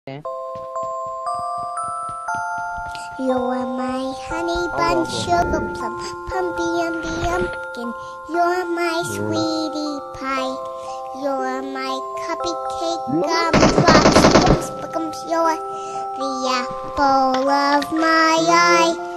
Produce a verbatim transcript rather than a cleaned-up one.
You're my honey bun, sugar plum, pumpy umby umpkin. You're my sweetie pie. You're my cupcake gumdrops, spickums. You're the apple of my eye.